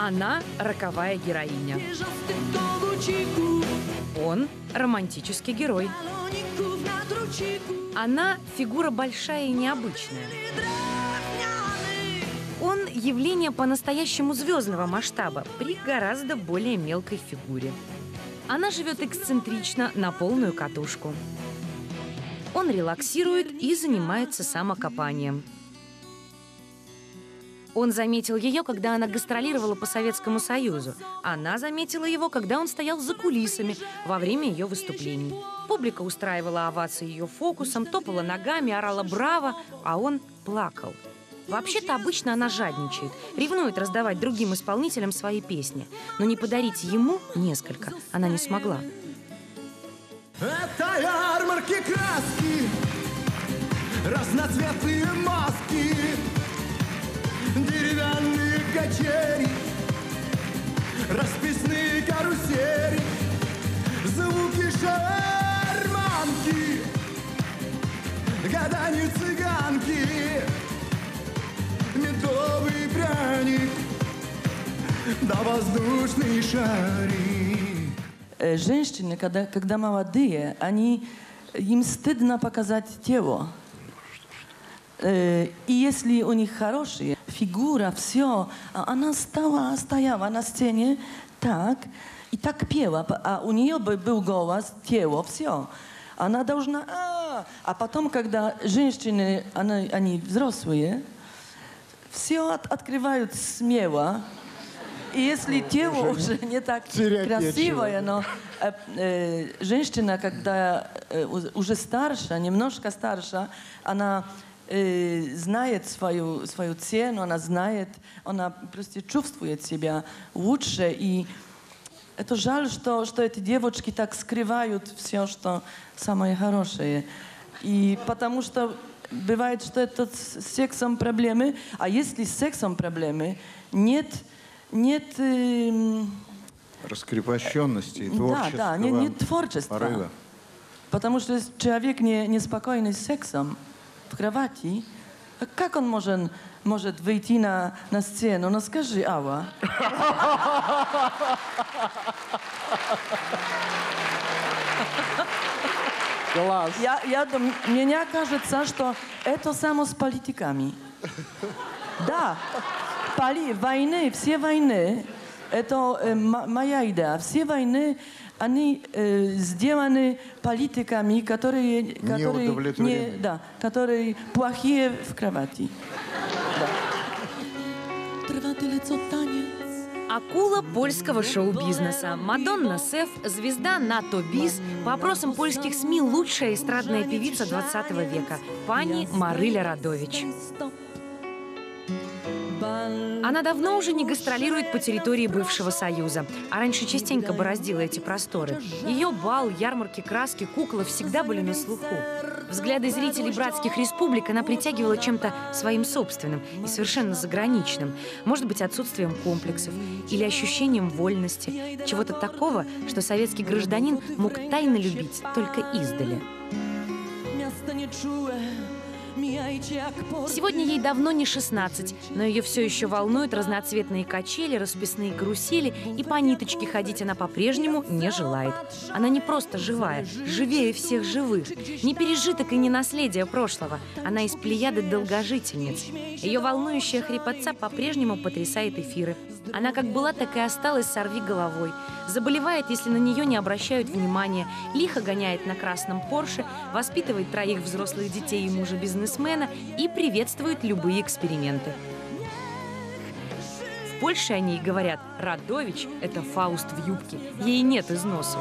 Она роковая героиня. Он романтический герой. Она фигура большая и необычная. Он явление по-настоящему звездного масштаба при гораздо более мелкой фигуре. Она живет эксцентрично, на полную катушку. Он релаксирует и занимается самокопанием. Он заметил ее, когда она гастролировала по Советскому Союзу. Она заметила его, когда он стоял за кулисами во время ее выступлений. Публика устраивала овации ее фокусом, топала ногами, орала «Браво!», а он плакал. Вообще-то обычно она жадничает, ревнует раздавать другим исполнителям свои песни. Но не подарить ему несколько она не смогла. Это ярмарки краски, разноцветные маски, деревянные качели, расписные карусели, звуки шарманки, гаданье цыганки, медовый пряник, да воздушный шарик. Женщины, когда молодые, им стыдно показать тело. И если у них хорошая фигура, все, она стояла на сцене так, и так пела, а у нее был голос, тело, все. Она должна... А потом, когда женщины, они взрослые, все открывают смело. И если тело уже не так красивое, но женщина, когда уже старше, немножко старше, она знает свою цену, она просто чувствует себя лучше. И это жаль, что эти девочки так скрывают все, что самое хорошее. И потому что бывает, что это с сексом проблемы, а если с сексом проблемы, нет раскрепощенности, творческого нет творчества. порыва. Потому что человек неспокойный с сексом в кровати, как он может выйти на сцену? Ну скажи, Алла. Класс. Мне кажется, что это само с политиками. Да. Все войны, это моя идея. Все войны, они сделаны политиками, которые плохие в кровати. Акула польского шоу-бизнеса. Мадонна Сеф, звезда НАТО Бис, по опросам польских СМИ лучшая эстрадная певица 20 века. Пани Марыля Радович. Она давно уже не гастролирует по территории бывшего Союза, а раньше частенько бороздила эти просторы. Ее бал, ярмарки краски, куклы всегда были на слуху. Взгляды зрителей братских республик она притягивала чем-то своим собственным и совершенно заграничным. Может быть, отсутствием комплексов или ощущением вольности, чего-то такого, что советский гражданин мог тайно любить только издали. Сегодня ей давно не 16, но ее все еще волнуют разноцветные качели, расписные карусели, и по ниточке ходить она по-прежнему не желает. Она не просто живая, живее всех живых, не пережиток и не наследие прошлого. Она из плеяды долгожительниц. Ее волнующая хрипотца по-прежнему потрясает эфиры. Она как была, так и осталась сорвиголовой. Заболевает, если на нее не обращают внимания, лихо гоняет на красном Порше, воспитывает 3 взрослых детей и мужа-бизнесмена и приветствует любые эксперименты. В Польше о ней говорят: Радович – это Фауст в юбке, ей нет износу.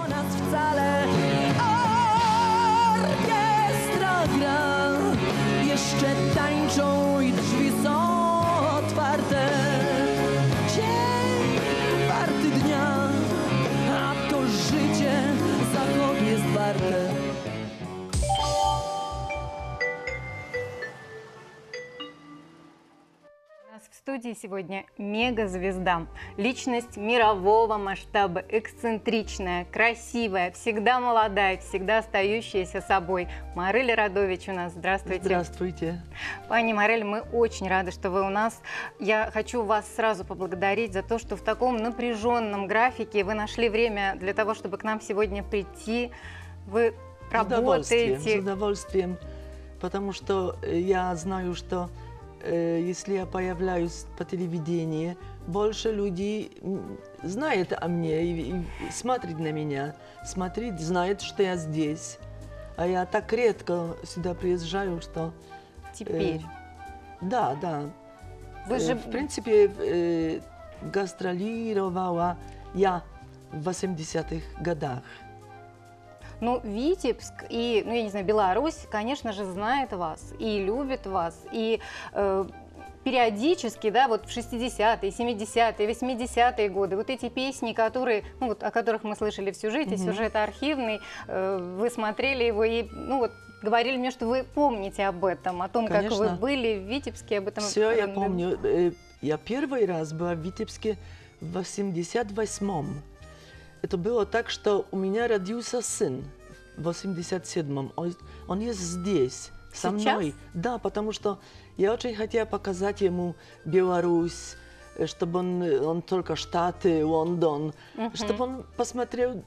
студии сегодня мегазвезда. Личность мирового масштаба, эксцентричная, красивая, всегда молодая, всегда остающаяся собой. Марель Радович у нас. Здравствуйте. Здравствуйте. Пани Марель, мы очень рады, что вы у нас. Я хочу вас сразу поблагодарить за то, что в таком напряженном графике вы нашли время для того, чтобы к нам сегодня прийти. Вы работаете. С удовольствием, потому что я знаю, что если я появляюсь по телевидению, больше людей знает о мне и смотрит на меня, смотрит, знает, что я здесь. А я так редко сюда приезжаю, что... Теперь. Да, да. Вы же... В принципе, гастролировала я в 80-х годах. Ну, Витебск и, ну, я не знаю, Беларусь, конечно же, знает вас и любит вас. И периодически, да, вот в 60-е, 70-е, 80-е годы, вот эти песни, которые, ну, вот, о которых мы слышали в сюжете, сюжет архивный, вы смотрели его и, ну, вот, говорили мне, что вы помните об этом, о том, Конечно. как вы были в Витебске, об этом. Все, я помню. Я первый раз была в Витебске в 88-м. Это было так, что у меня родился сын в 87-м. Он есть здесь, со мной. Да, потому что я очень хотела показать ему Беларусь, чтобы он только Штаты, Лондон, чтобы он посмотрел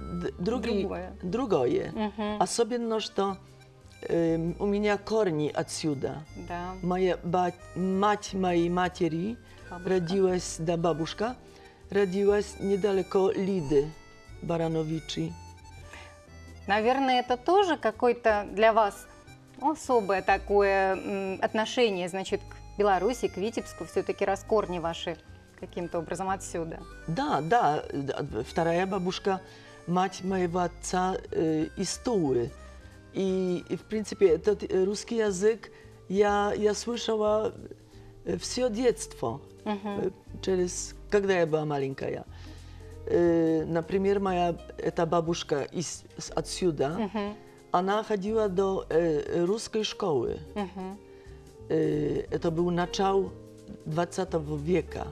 другое. Особенно, что у меня корни отсюда. Да. Мать моей матери родилась, да, бабушка, родилась недалеко Лиды Барановичи. Наверное, это тоже какое-то для вас особое такое отношение, значит, к Беларуси, к Витебску, все-таки раз корни ваши каким-то образом отсюда. Да, да. Вторая бабушка, мать моего отца, из Тулы. И, в принципе, этот русский язык я слышала все детство, когда я была маленькая. Например, эта бабушка отсюда, она ходила до русской школы. Это был начало 20 века.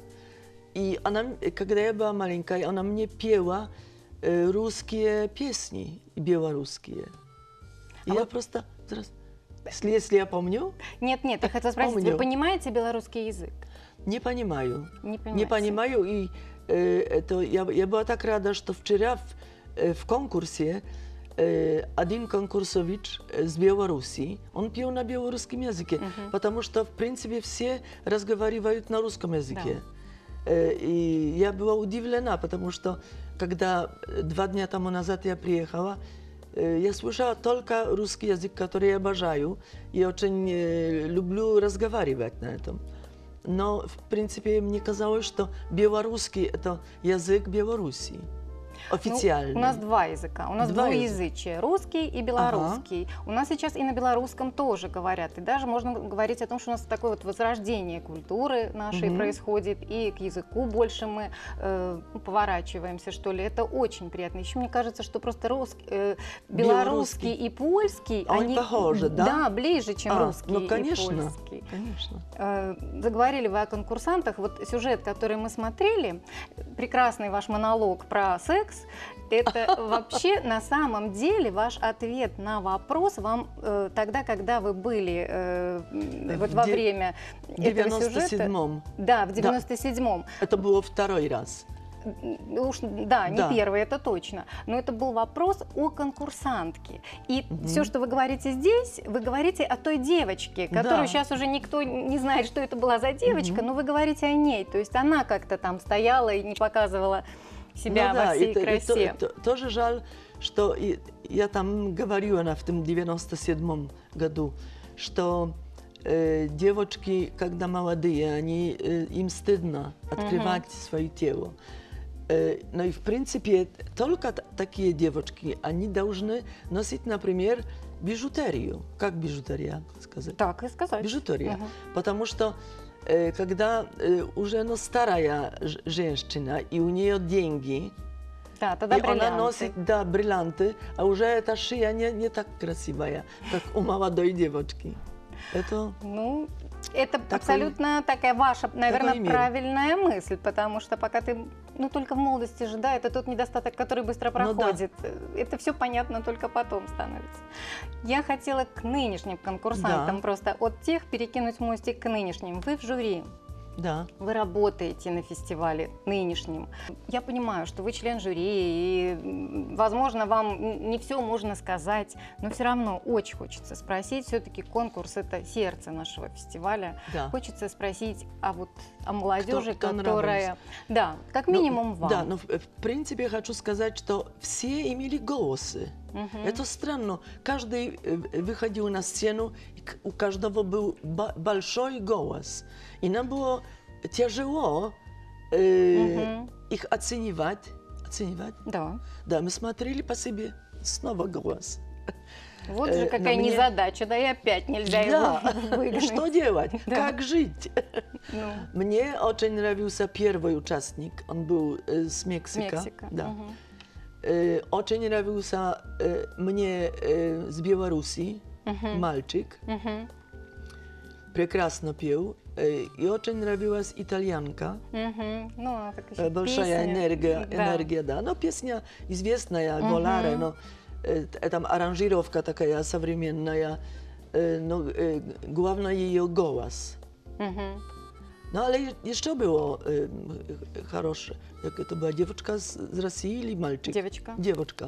И она, когда я была маленькая, она мне пела русские песни, белорусские. И я просто, если я помню... Нет, я хотела спросить, помню. Вы понимаете белорусский язык? Не понимаю. Не понимаю. И я была так рада, что вчера в конкурсе один конкурсович с Беларуси, он пел на белорусском языке, потому что, в принципе, все разговаривают на русском языке. И я была удивлена, потому что, когда 2 дня тому назад я приехала, я слышала только русский язык, который я обожаю, и очень люблю разговаривать на этом. Но, в принципе, мне казалось, что белорусский – это язык Беларуси. Официальный. Ну, у нас 2 языка. У нас двуязычие. Русский и белорусский. У нас сейчас и на белорусском тоже говорят. И даже можно говорить о том, что у нас такое вот возрождение культуры нашей происходит. И к языку больше мы поворачиваемся, что ли. Это очень приятно. Еще мне кажется, что просто белорусский и польский, они похожи, да? Да, ближе, чем русский ну, конечно, и польский. Конечно. Заговорили вы о конкурсантах. Вот сюжет, который мы смотрели, прекрасный ваш монолог про секс, это вообще на самом деле ваш ответ на вопрос вам тогда, когда вы были вот во время этого сюжета. В 97-м. Да, в 97-м. Это было 2-й раз. Уж, да, не первый, это точно. Но это был вопрос о конкурсантке. И все, что вы говорите здесь, вы говорите о той девочке, которую сейчас уже никто не знает, что это была за девочка, но вы говорите о ней. То есть она как-то там стояла и не показывала себя во всей красе. Тоже жаль, что я там говорила в том 97-м году, что девочки, когда молодые, им стыдно открывать свое тело. Но и в принципе только такие девочки, они должны носить, например, бижутерию. Как бижутерия сказать? Так и сказать. Бижутерия. Потому что когда уже старая женщина, и у нее деньги, да, тогда и бриллианты. она носит бриллианты, а уже эта шея не так красивая, как у молодой девочки. Ну, это абсолютно такая ваша, наверное, правильная мысль, потому что пока ты, ну, только в молодости же, да, это тот недостаток, который быстро проходит. Ну, да. Это все понятно только потом становится. Я хотела к нынешним конкурсантам просто от тех перекинуть мостик к нынешним. Вы в жюри. Да. Вы работаете на фестивале нынешнем. Я понимаю, что вы член жюри, и, возможно, вам не все можно сказать, но все равно очень хочется спросить. Все-таки конкурс – это сердце нашего фестиваля. Да. Хочется спросить о молодежи, кто которая… нравится. Да, как минимум вам. Да, но в принципе хочу сказать, что все имели голосы. Это странно. Каждый выходил на сцену, у каждого был большой голос. И нам было тяжело их оценивать. Да. Да, мы смотрели по себе, снова голос. Вот же какая незадача, да и опять нельзя его выгнать. Что делать? Как жить? Мне очень нравился первый участник, он был с Мексики. Да. Очень нравился мне с Беларуси мальчик. Прекрасно пел. И очень нравилась итальянка. Ну, большая энергия, да. Но песня известная, Volare, но там аранжировка такая современная. Но главное ее голос. No ale jeszcze było хорошее. To była dziewczynka z Rosji или мальчик? Девочка. Девочка.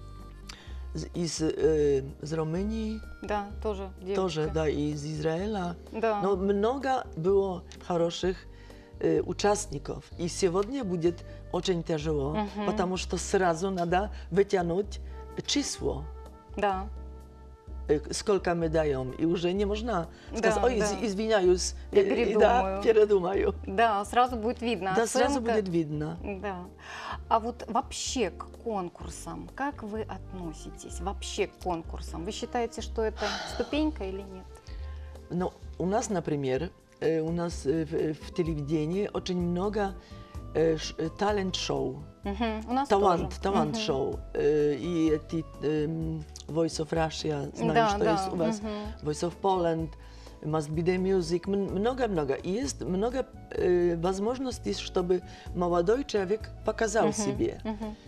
Z Rumunii. Да, тоже девочка. Тоже, да, и из Израиля. Да. Но много было хороших участников. И сегодня будет очень тяжело, потому что сразу надо вытянуть число. Да. Сколько мы даем, и уже не можно сказать, ой, извиняюсь, я передумаю. Да, передумаю. Да, сразу будет видно. Да, сразу будет видно. Да. А вот вообще к конкурсам, как вы относитесь вообще к конкурсам? Вы считаете, что это ступенька или нет? Ну, у нас, например, у нас в телевидении очень много талент-шоу. У нас талант-шоу. И эти Voice of Russia, знаю, что есть у вас, Voice of Poland, Must Be The Music, много-много. И есть много возможностей, чтобы молодой человек показал себе.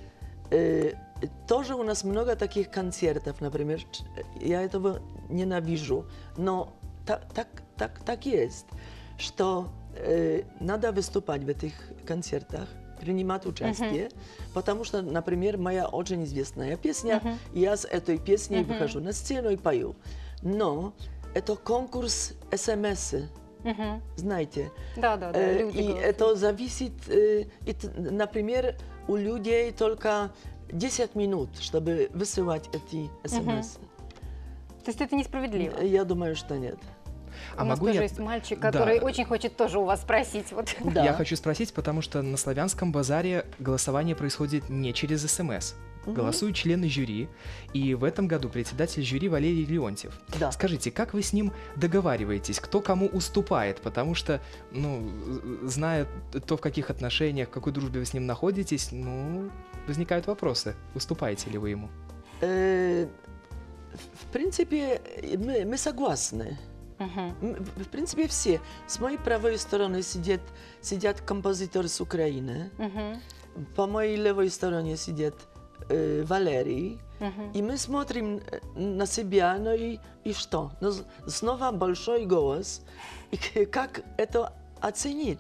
Тоже у нас много таких концертов, например, я этого ненавижу, но так есть, что надо выступать в этих концертах, принимать участие, потому что, например, моя очень известная песня, я с этой песней выхожу на сцену и пою. Но это конкурс СМС, знаете. Да, люди и это зависит, например, у людей только 10 минут, чтобы высылать эти СМС. То есть это несправедливо? Я думаю, что нет. У нас тоже есть мальчик, который очень хочет тоже у вас спросить. Вот. Да. Я хочу спросить, потому что на славянском базаре голосование происходит не через СМС. Голосуют члены жюри, и в этом году председатель жюри Валерий Леонтьев. Да. Скажите, как вы с ним договариваетесь, кто кому уступает? Потому что, зная то, в каких отношениях, в какой дружбе вы с ним находитесь, возникают вопросы. Уступаете ли вы ему? В принципе, мы согласны. В принципе, все. С моей правой стороны сидят композитор с Украины. По моей левой стороне сидит Валерий. И мы смотрим на себя, и что? Но снова большой голос. И как это оценить?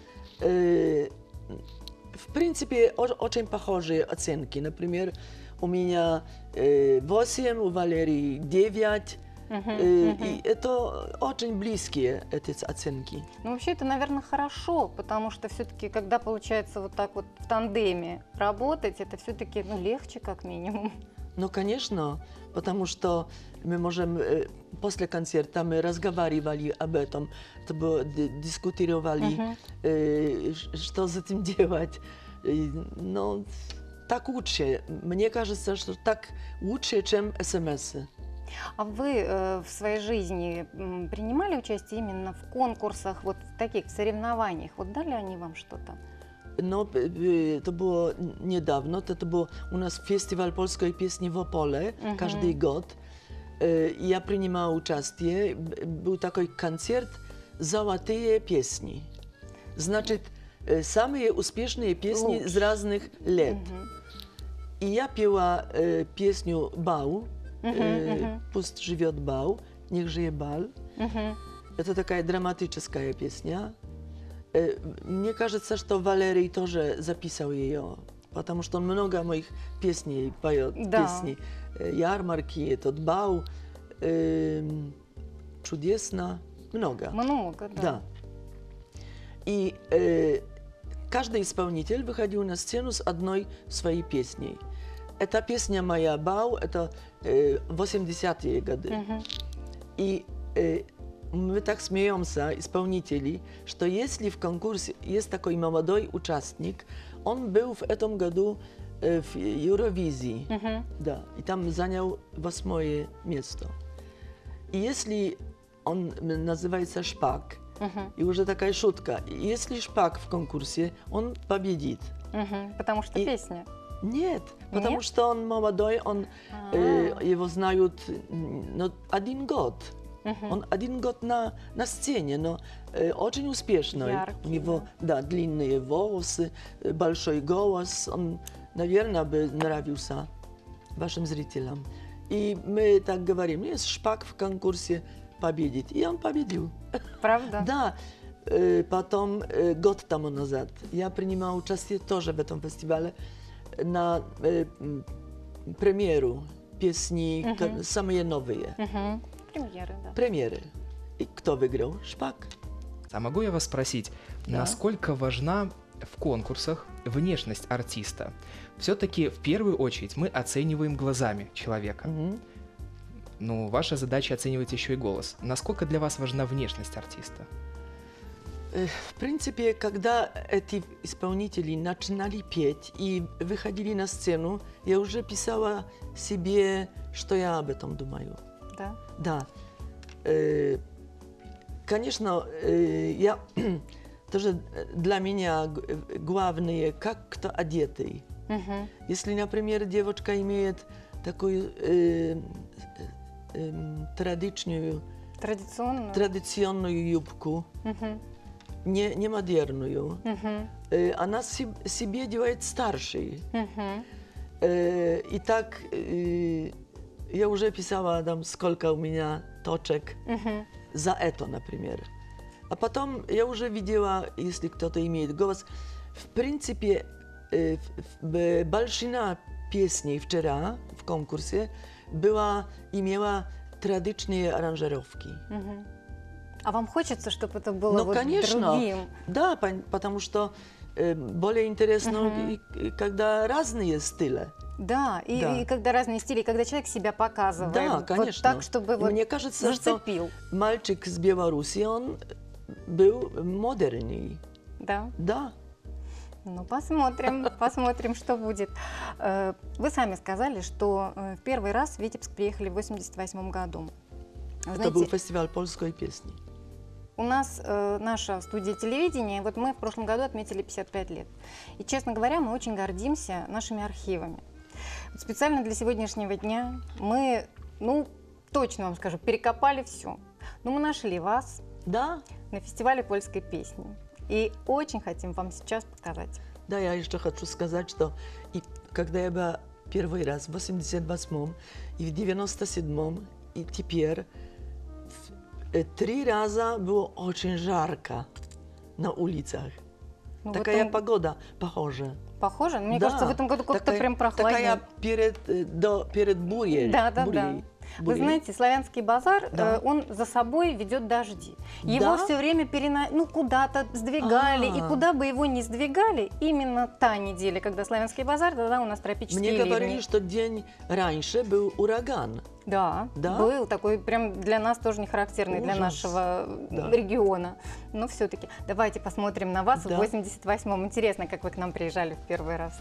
В принципе, очень похожие оценки. Например, у меня 8, у Валерии 9. И это очень близкие эти оценки. Ну, вообще, это, наверное, хорошо, потому что все-таки, когда получается вот так вот в тандеме работать, это все-таки, легче как минимум. Ну, конечно, потому что мы можем, после концерта мы разговаривали об этом, дискутировали, что с этим делать. Но так лучше. Мне кажется, что так лучше, чем СМС. А вы в своей жизни принимали участие именно в конкурсах, вот в таких соревнованиях? Вот дали они вам что-то? No, to było niedawno, to był u nas festiwal polskiej pieśni w Opole, każdy gод. я принимала участие, был такой концерт «Золотые песни». Значит, самые успешные песни с разных лет. И я пела песню «Бал», «Пусть живет бал», «Нех жие бал». Это такая драматическая песня. Мне кажется, что Валерий тоже записал ее, потому что он много моих песней поет. Песни «Ярмарки», этот «Бал», «Чудесно», много. Много, да. Да. И каждый исполнитель выходил на сцену с одной своей песней. Эта песня моя «Бал» — это 80-е годы. И мы так смеемся, исполнители, что если в конкурсе есть такой молодой участник, он был в этом году в Евровизии, да, и там занял 8-е место. И если он называется Шпак, и уже такая шутка, если Шпак в конкурсе, он победит. Потому что песня. Нет, потому что он молодой, его знают 1 год. Он 1 год на сцене, но очень успешный. Яркий, у него длинные волосы, большой голос. Он, наверное, бы нравился вашим зрителям. И мы так говорим, если Шпак в конкурсе победит. И он победил. Правда? Да. Потом, год тому назад, я принимала участие тоже в этом фестивале на премьеру песни, самые новые. Премьеры, да. Премьеры. И кто выиграл? Шпак. А могу я вас спросить, насколько важна в конкурсах внешность артиста? Все-таки в первую очередь мы оцениваем глазами человека. Но ваша задача оценивать еще и голос. Насколько для вас важна внешность артиста? В принципе, когда эти исполнители начинали петь и выходили на сцену, я уже писала себе, что я об этом думаю. Да? Да. Конечно, я тоже для меня главное, как кто одетый. Если, например, девочка имеет такую традиционную юбку, не модерную, она себе делает старшей. И так я уже писала там, сколько у меня точек за это, например. А потом я уже видела, если кто-то имеет голос. В принципе, большина песней вчера в конкурсе имела традиционные аранжировки. А вам хочется, чтобы это было конечно, другим? Да, потому что более интересно, когда разные стили. Да, и когда разные стили, когда человек себя показывает. Да, конечно. Вот так, чтобы мне кажется, зацепил. что мальчик с Беларуси, он был модерный. Да? Да. Ну, посмотрим, что будет. Вы сами сказали, что в первый раз в Витебск приехали в 1988 году. Это был фестиваль польской песни. У нас наша студия телевидения, вот мы в прошлом году отметили 55 лет. И, честно говоря, мы очень гордимся нашими архивами. Специально для сегодняшнего дня мы, точно вам скажу, перекопали все. Но мы нашли вас на фестивале польской песни. И очень хотим вам сейчас показать. Да, я еще хочу сказать, что когда я была первый раз в 88-м и в 97-м, и теперь 3 раза было очень жарко на улицах. Такая погода похожа. Похоже? Мне кажется, в этом году как-то прям прохладнее. Такая перед бурей. Да. Вы знаете, Славянский базар, он за собой ведет дожди. Его все время куда-то сдвигали, и куда бы его ни сдвигали, именно та неделя, когда Славянский базар, тогда у нас тропические ливни. Мне говорили, что день раньше был ураган. Да, был такой, прям для нас тоже не характерный, для нашего региона. Но все-таки давайте посмотрим на вас в 88-м. Интересно, как вы к нам приезжали в первый раз.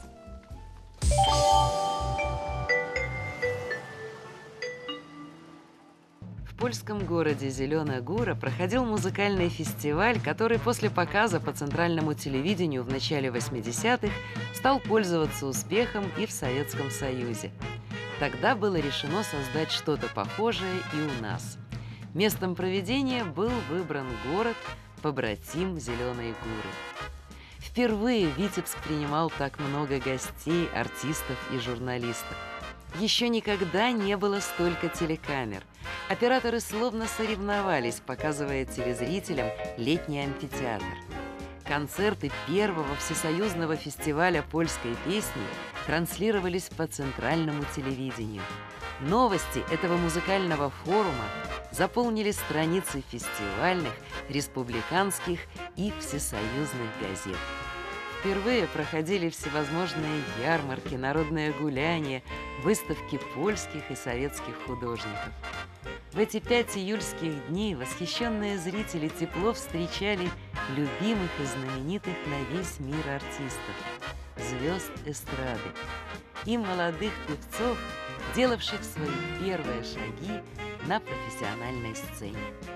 В польском городе Зеленая Гора проходил музыкальный фестиваль, который после показа по центральному телевидению в начале 80-х стал пользоваться успехом и в Советском Союзе. Тогда было решено создать что-то похожее и у нас. Местом проведения был выбран город, побратим Зеленой Гуры. Впервые Витебск принимал так много гостей, артистов и журналистов. Еще никогда не было столько телекамер. Операторы словно соревновались, показывая телезрителям летний амфитеатр. Концерты первого всесоюзного фестиваля польской песни транслировались по центральному телевидению. Новости этого музыкального форума заполнили страницы фестивальных, республиканских и всесоюзных газет. Впервые проходили всевозможные ярмарки, народные гуляния, выставки польских и советских художников. В эти 5 июльских дней восхищенные зрители тепло встречали любимых и знаменитых на весь мир артистов, звезд эстрады и молодых певцов, делавших свои первые шаги на профессиональной сцене.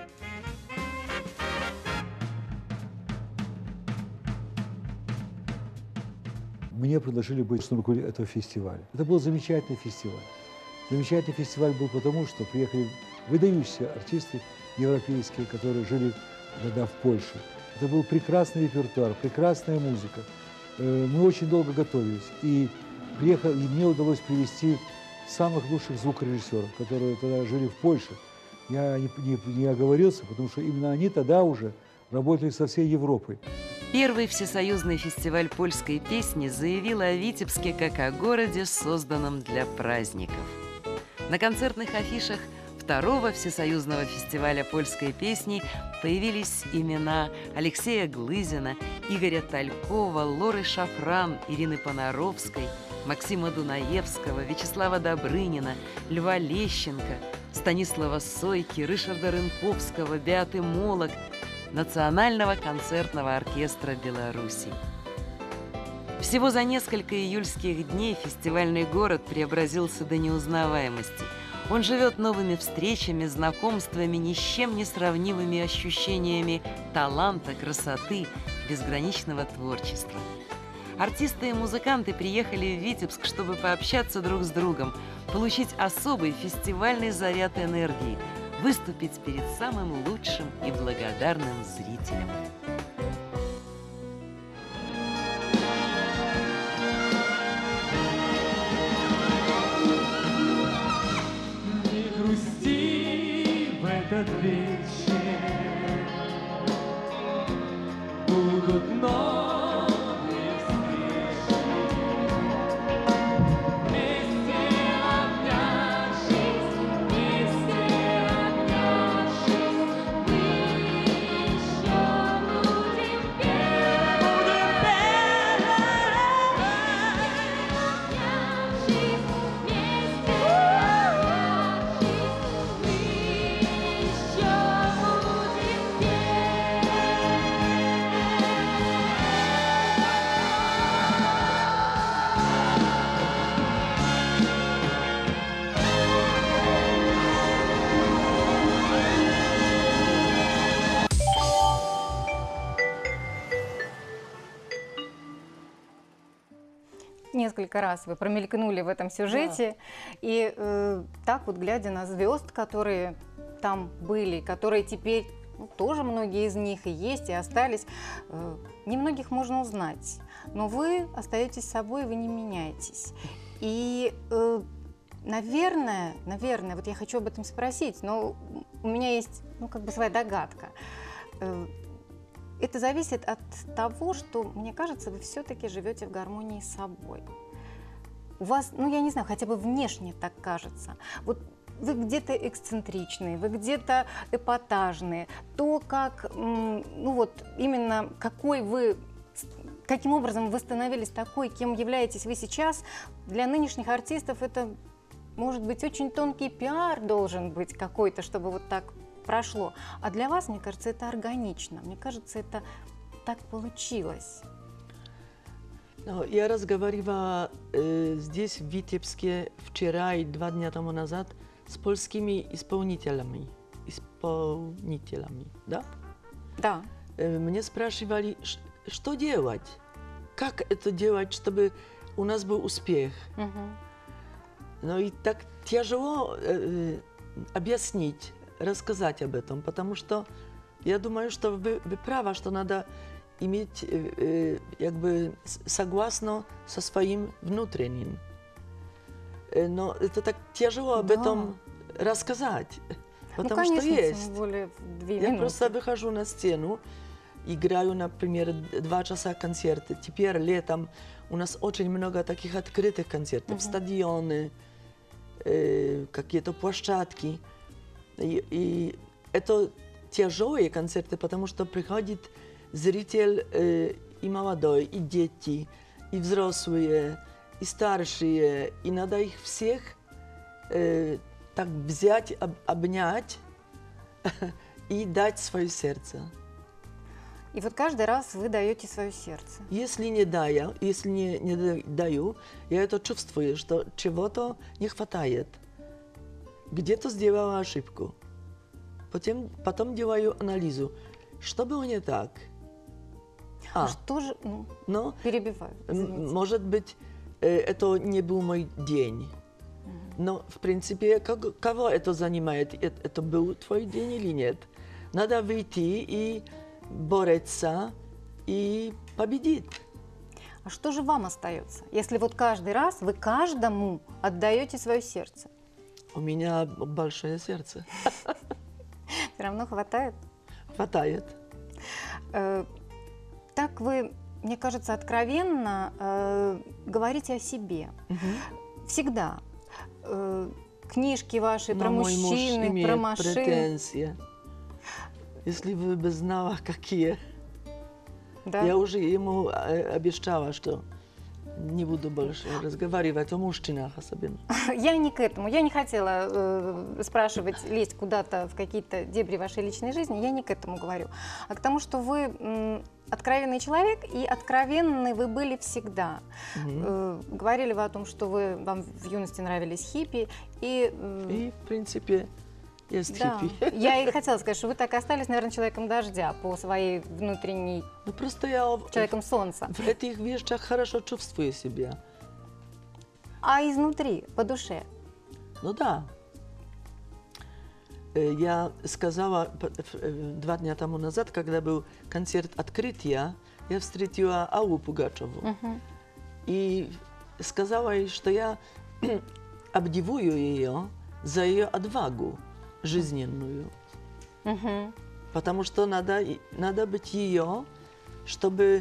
Мне предложили быть на руководителем этого фестиваля. Это был замечательный фестиваль. Замечательный фестиваль был потому, что приехали выдающиеся артисты европейские, которые жили тогда в Польше. Это был прекрасный репертуар, прекрасная музыка. Мы очень долго готовились. И мне удалось привести самых лучших звукорежиссеров, которые тогда жили в Польше. Я не оговорился, потому что именно они тогда уже работали со всей Европой. Первый всесоюзный фестиваль польской песни заявил о Витебске как о городе, созданном для праздников. На концертных афишах второго всесоюзного фестиваля польской песни появились имена Алексея Глызина, Игоря Талькова, Лоры Шафран, Ирины Понаровской, Максима Дунаевского, Вячеслава Добрынина, Льва Лещенко, Станислава Сойки, Ришарда Рынковского, Беаты Молок, Национального концертного оркестра Беларуси. Всего за несколько июльских дней фестивальный город преобразился до неузнаваемости. Он живет новыми встречами, знакомствами, ни с чем не сравнимыми ощущениями таланта, красоты, безграничного творчества. Артисты и музыканты приехали в Витебск, чтобы пообщаться друг с другом, получить особый фестивальный заряд энергии, выступить перед самым лучшим и благодарным зрителем. Не грусти в этот вечер, будут новые встречи. Вместе обнявшись, вместе обнявшись, мы еще будем петь. Будем петь. Обнявшись, вместе обнявшись, мы еще будем петь. Несколько раз вы промелькнули в этом сюжете, и так вот, глядя на звезд, которые там были, которые теперь, тоже многие из них и есть, и остались, немногих можно узнать, но вы остаетесь собой, вы не меняетесь. И, наверное, вот я хочу об этом спросить, но у меня есть, как бы своя догадка. Это зависит от того, что, мне кажется, вы все-таки живете в гармонии с собой. У вас, я не знаю, хотя бы внешне так кажется. Вот вы где-то эксцентричные, вы где-то эпатажные. То, как, именно каким образом вы становились такой, кем являетесь вы сейчас, для нынешних артистов это, может быть, очень тонкий пиар должен быть какой-то, чтобы вот так прошло. А для вас, мне кажется, это органично. Мне кажется, это так получилось. Я разговаривала здесь, в Витебске, вчера и 2 дня тому назад с польскими исполнителями, да? Да. Мне спрашивали, что делать, как это делать, чтобы у нас был успех. Но и так тяжело объяснить, рассказать об этом, потому что я думаю, что вы правы, что надо иметь как бы согласно со своим внутренним. Но это так тяжело об этом рассказать, потому конечно, что есть. тем более в 2 Я минуты. просто выхожу на сцену, играю, например, 2 часа концерты. Теперь летом у нас очень много таких открытых концертов, стадионы, какие-то площадки. И это тяжелые концерты, потому что приходит зритель и молодой, и дети, и взрослые, и старшие. И надо их всех так взять, обнять и дать свое сердце. И вот каждый раз вы даете свое сердце. Если не даю, я это чувствую, что чего-то не хватает. Где-то сделала ошибку. Потом делаю анализу. Что было не так? Что же... Но, перебиваю. Извините. может быть, это не был мой день. Но, в принципе, кого это занимает? Это был твой день или нет? Надо выйти и бороться, и победить. А что же вам остается, если вот каждый раз вы каждому отдаете свое сердце? У меня большое сердце. Все равно хватает? Хватает. Так вы, мне кажется, откровенно говорите о себе. Всегда. Книжки ваши про Но мой муж мужчины, имеет про машины. претензии. Если вы бы знала, какие. Да? Я уже ему обещала, что не буду больше разговаривать о мужчинах особенно. Я не к этому. Я не хотела спрашивать, лезть куда-то в какие-то дебри вашей личной жизни. Я не к этому говорю. А к тому, что вы откровенный человек, и откровенны вы были всегда. Говорили вы о том, что вам в юности нравились хиппи. И, в принципе, есть да. хиппи. Я и хотела сказать, что вы так и остались, наверное, человеком дождя по своей внутренней... Ну, просто я человеком солнца. в этих вещах хорошо чувствую себя. А изнутри, по душе? Ну да. Я сказала 2 дня тому назад, когда был концерт открытия, я встретила Аллу Пугачеву. И сказала ей, что я обдивую ее за ее отвагу жизненную. Потому что надо быть ее, чтобы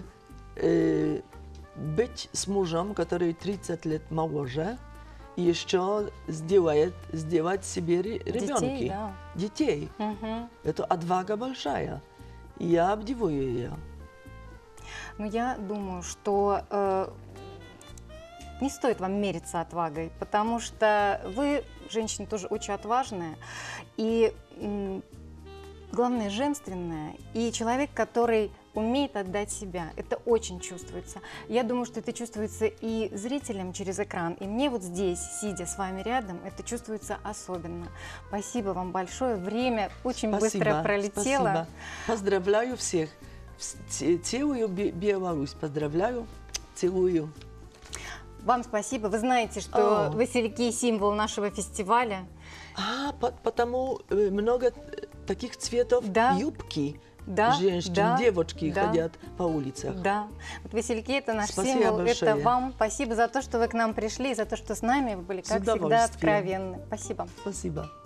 быть с мужем, который 30 лет моложе, и еще сделать себе ребенки, детей. Это отвага большая. И я обдивую ее. Ну, я думаю, что не стоит вам мериться отвагой, потому что вы, женщина, тоже очень отважная, и главное, женственная, и человек, который умеет отдать себя. Это очень чувствуется. Я думаю, что это чувствуется и зрителям через экран, и мне вот здесь, сидя с вами рядом, это чувствуется особенно. Спасибо вам большое. Время очень быстро пролетело. Спасибо. Поздравляю всех. Целую Беларусь. Поздравляю. Целую. Вам спасибо. Вы знаете, что васильки – символ нашего фестиваля. Потому много таких цветов юбки. Женщины, девочки ходят по улицах. Да. Вот васильки – это наш Спасибо символ. большое. Это вам. Спасибо за то, что вы к нам пришли, за то, что с нами вы были, как всегда, откровенны. Спасибо. Спасибо.